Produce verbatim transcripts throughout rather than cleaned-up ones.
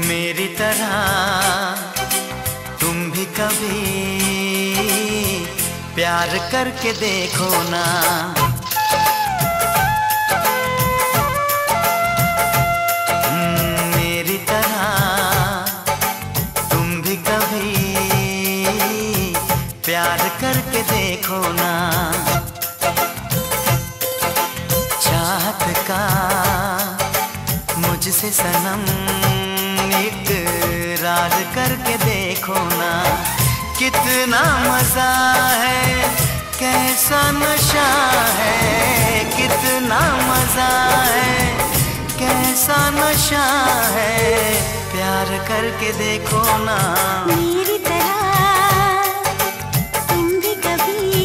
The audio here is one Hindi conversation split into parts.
मेरी तरह तुम भी कभी प्यार करके देखो ना। मेरी तरह तुम भी कभी प्यार करके देखो ना। चाहत का मुझसे सनम इकरार करके देखो ना। कितना मजा है, कैसा नशा है, कितना मजा है, कैसा नशा है, प्यार करके देखो ना। मेरी तरह तुम भी कभी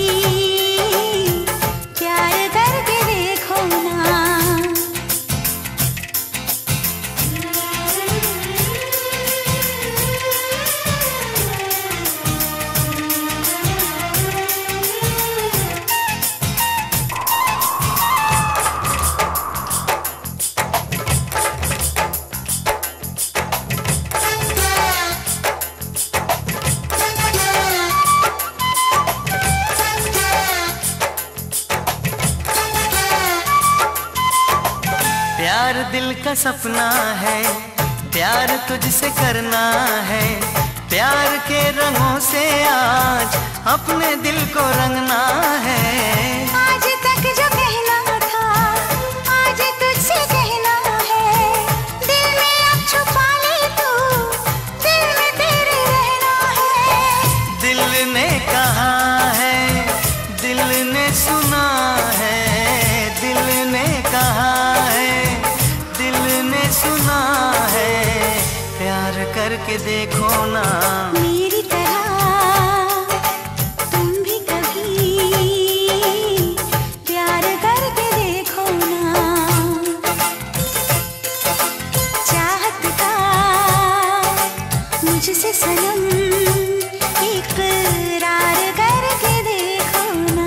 प्यार करके देखो ना। प्यार दिल का सपना है, प्यार तुझसे करना है। प्यार के रंगों से आज अपने दिल को रंगना है। आज तक जो कहना था आज तुझसे कहना है। दिल में अब छुपा ले तू, दिल में तेरे रहना है। दिल ने कहा है, दिल ने सुना है, दिल ने कहा है, दिल ने सुना है, प्यार करके देखो ना। मेरी तरह तुम भी कभी प्यार करके देखो ना। चाहत का मुझसे सनम इकरार करके देखो ना।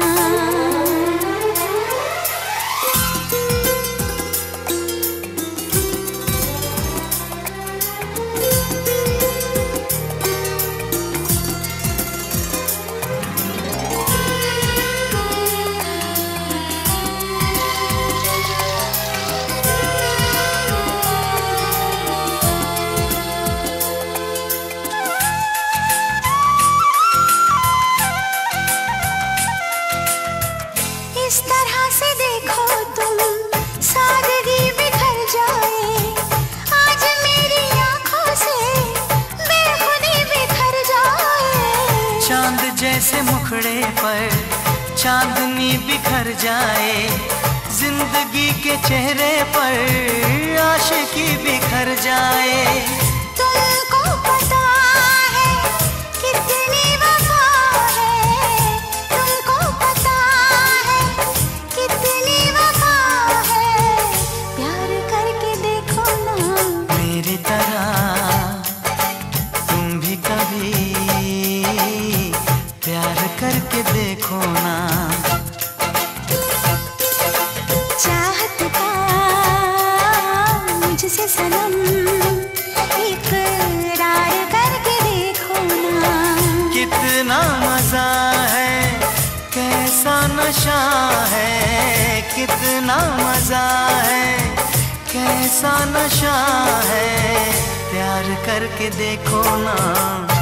इस तरह से देखो तुम सादगी बिखर जाए। आज मेरी आंखों से बेखुदी बिखर जाए। चांद जैसे मुखड़े पर चांदनी बिखर जाए। जिंदगी के चेहरे पर आशिकी बिखर जाए। तुमको पता है कितनी वफा है, तुमको पता है कितनी वफा है, प्यार करके देखो ना। मेरी तरह तुम भी कभी प्यार करके देखो ना। चाहत का मुझसे सनम इकरार करके देखो ना। कितना मजा है, कैसा नशा है, कितना मजा है, कैसा नशा है, प्यार करके देखो ना।